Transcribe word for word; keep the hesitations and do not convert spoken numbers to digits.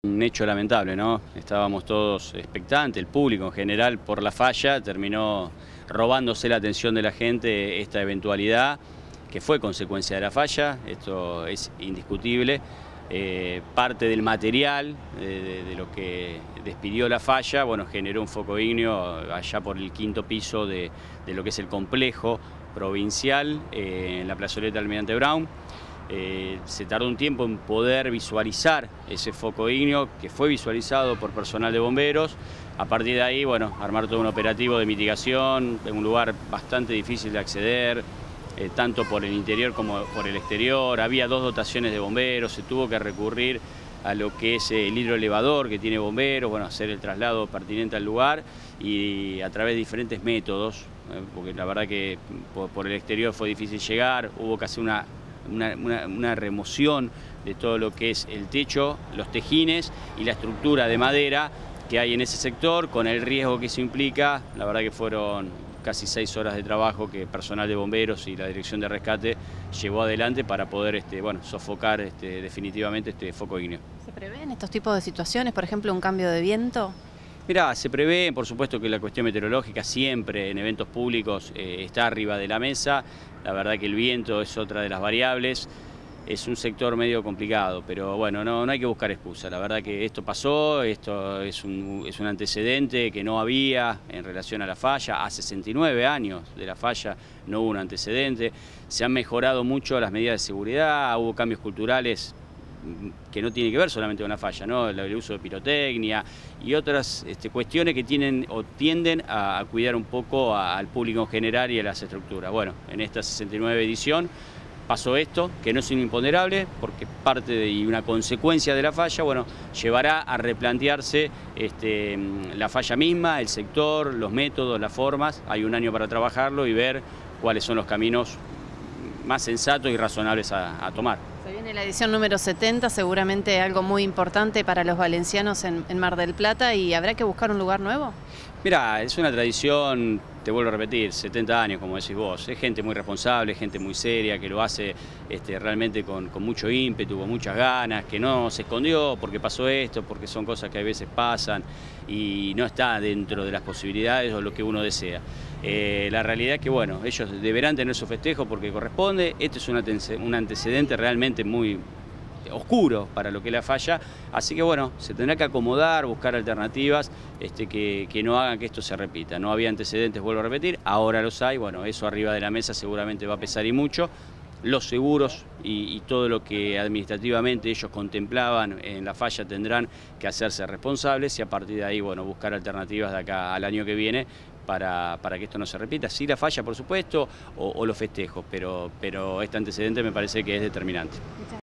Un hecho lamentable, ¿no? Estábamos todos expectantes, el público en general, por la falla, terminó robándose la atención de la gente esta eventualidad, que fue consecuencia de la falla, esto es indiscutible. Eh, parte del material eh, de, de lo que despidió la falla, bueno, generó un foco ígneo allá por el quinto piso de, de lo que es el complejo provincial, eh, en la plazoleta Almirante Brown. Eh, se tardó un tiempo en poder visualizar ese foco ígneo, que fue visualizado por personal de bomberos. A partir de ahí, bueno, armar todo un operativo de mitigación en un lugar bastante difícil de acceder, eh, tanto por el interior como por el exterior. Había dos dotaciones de bomberos, se tuvo que recurrir a lo que es el hidroelevador que tiene bomberos, bueno, hacer el traslado pertinente al lugar y a través de diferentes métodos, eh, porque la verdad que por, por el exterior fue difícil llegar, hubo que hacer una Una, una, una remoción de todo lo que es el techo, los tejines y la estructura de madera que hay en ese sector, con el riesgo que eso implica. La verdad que fueron casi seis horas de trabajo que personal de bomberos y la dirección de rescate llevó adelante para poder este, bueno, sofocar este, definitivamente este foco ígneo. ¿Se prevén estos tipos de situaciones, por ejemplo, un cambio de viento? Mirá, se prevé, por supuesto que la cuestión meteorológica siempre en eventos públicos eh, está arriba de la mesa. La verdad que el viento es otra de las variables. Es un sector medio complicado, pero bueno, no, no hay que buscar excusa. La verdad que esto pasó, esto es un, es un antecedente que no había en relación a la falla. Hace sesenta y nueve años de la falla no hubo un antecedente. Se han mejorado mucho las medidas de seguridad, hubo cambios culturales que no tiene que ver solamente con la falla, ¿no? El uso de pirotecnia y otras este, cuestiones que tienen o tienden a, a cuidar un poco a, al público en general y a las estructuras. Bueno, en esta sesenta y nueve edición pasó esto, que no es un imponderable, porque parte de, y una consecuencia de la falla, bueno, llevará a replantearse este, la falla misma, el sector, los métodos, las formas. Hay un año para trabajarlo y ver cuáles son los caminos más sensatos y razonables a, a tomar. Se viene la edición número setenta, seguramente algo muy importante para los valencianos en, en Mar del Plata, y ¿habrá que buscar un lugar nuevo? Mirá, es una tradición, te vuelvo a repetir, setenta años, como decís vos. Es gente muy responsable, gente muy seria, que lo hace este, realmente con, con mucho ímpetu, con muchas ganas, que no se escondió porque pasó esto, porque son cosas que a veces pasan y no está dentro de las posibilidades o lo que uno desea. Eh, la realidad es que, bueno, ellos deberán tener su festejo porque corresponde. Este es un, un antecedente realmente muy oscuro para lo que es la falla, así que bueno, se tendrá que acomodar, buscar alternativas este, que, que no hagan que esto se repita. No había antecedentes, vuelvo a repetir, ahora los hay, bueno, eso arriba de la mesa seguramente va a pesar y mucho. Los seguros y, y todo lo que administrativamente ellos contemplaban en la falla tendrán que hacerse responsables y a partir de ahí, bueno, buscar alternativas de acá al año que viene para, para que esto no se repita. Sí la falla, por supuesto, o, o los festejos, pero, pero este antecedente me parece que es determinante.